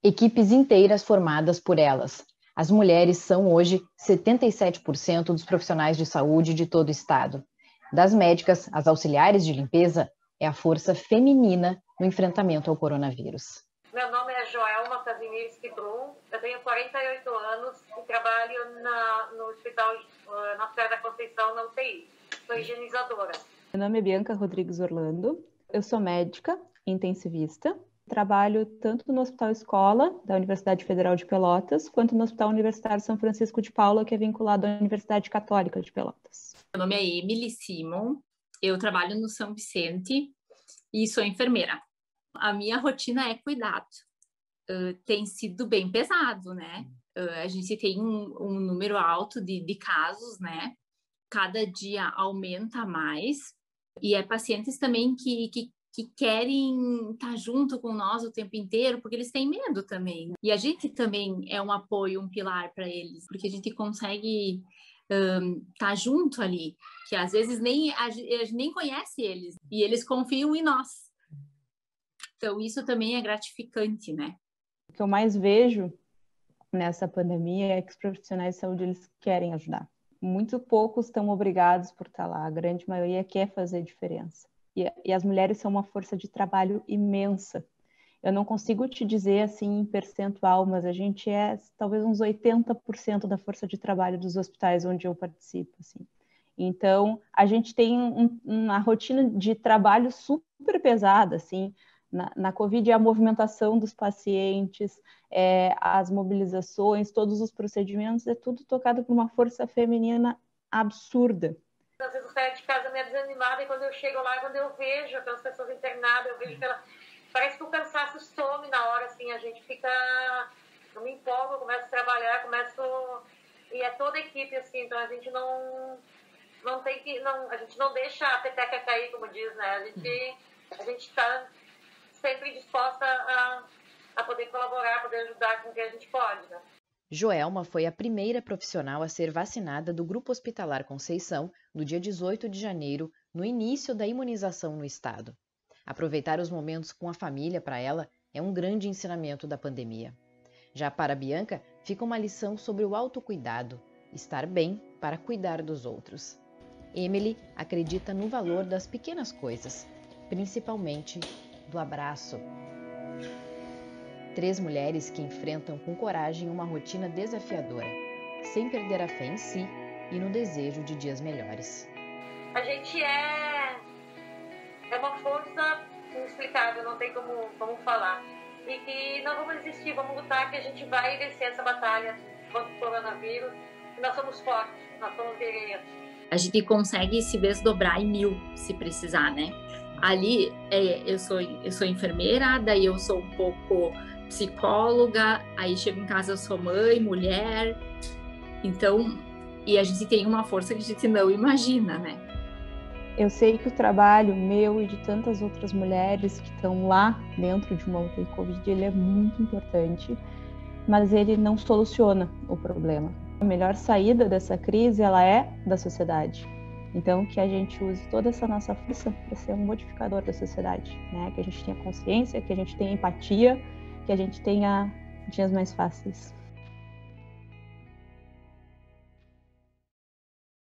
Equipes inteiras formadas por elas. As mulheres são hoje 77% dos profissionais de saúde de todo o estado. Das médicas às auxiliares de limpeza, é a força feminina no enfrentamento ao coronavírus. Meu nome é Joelma Kazimierski Brum, eu tenho 48 anos e trabalho no Hospital Nossa Senhora da Conceição, na UTI. Sou higienizadora. Meu nome é Bianca Rodrigues Orlando, eu sou médica intensivista. Trabalho tanto no Hospital Escola, da Universidade Federal de Pelotas, quanto no Hospital Universitário São Francisco de Paula, que é vinculado à Universidade Católica de Pelotas. Meu nome é Emily Simon, eu trabalho no São Vicente e sou enfermeira. A minha rotina é cuidado. Tem sido bem pesado, né? A gente tem um número alto de casos, né? Cada dia aumenta mais. E é pacientes também que querem estar junto com nós o tempo inteiro, porque eles têm medo também. E a gente também é um apoio, um pilar para eles, porque a gente consegue estar junto ali, que às vezes a gente nem conhece eles, e eles confiam em nós. Então, isso também é gratificante, né? O que eu mais vejo nessa pandemia é que os profissionais de saúde, eles querem ajudar. Muito poucos estão obrigados por estar lá, a grande maioria quer fazer diferença. E as mulheres são uma força de trabalho imensa. Eu não consigo te dizer assim em percentual, mas a gente é talvez uns 80% da força de trabalho dos hospitais onde eu participo, assim. Então, a gente tem uma rotina de trabalho super pesada, assim. Na Covid, a movimentação dos pacientes, as mobilizações, todos os procedimentos, é tudo tocado por uma força feminina absurda. Às vezes eu saio de casa meio desanimada e quando eu chego lá, quando eu vejo aquelas pessoas internadas, eu vejo que parece que o cansaço some na hora, assim, a gente fica... Eu me empolgo, eu começo a trabalhar, e é toda a equipe, assim, então a gente não tem que... a gente não deixa a peteca cair, como diz, né? A gente está sempre disposta a poder colaborar, a poder ajudar com o que a gente pode, né? Joelma foi a primeira profissional a ser vacinada do Grupo Hospitalar Conceição no dia 18 de janeiro, no início da imunização no estado. Aproveitar os momentos com a família para ela é um grande ensinamento da pandemia. Já para Bianca, fica uma lição sobre o autocuidado, estar bem para cuidar dos outros. Emily acredita no valor das pequenas coisas, principalmente do abraço. 3 mulheres que enfrentam com coragem uma rotina desafiadora, sem perder a fé em si e no desejo de dias melhores. A gente é uma força inexplicável, não tem como falar. E que não vamos desistir, vamos lutar, que a gente vai vencer essa batalha contra o coronavírus. E nós somos fortes, nós somos guerreiros. A gente consegue se desdobrar em 1000, se precisar, né? Ali, eu sou enfermeira, daí eu sou um pouco psicóloga, aí chego em casa eu sou mãe, mulher, então, e a gente tem uma força que a gente não imagina, né? Eu sei que o trabalho meu e de tantas outras mulheres que estão lá dentro de uma UTI Covid, ele é muito importante, mas ele não soluciona o problema. A melhor saída dessa crise, ela é da sociedade. Então, que a gente use toda essa nossa força para ser um modificador da sociedade, né? Que a gente tenha consciência, que a gente tenha empatia, que a gente tenha dias mais fáceis.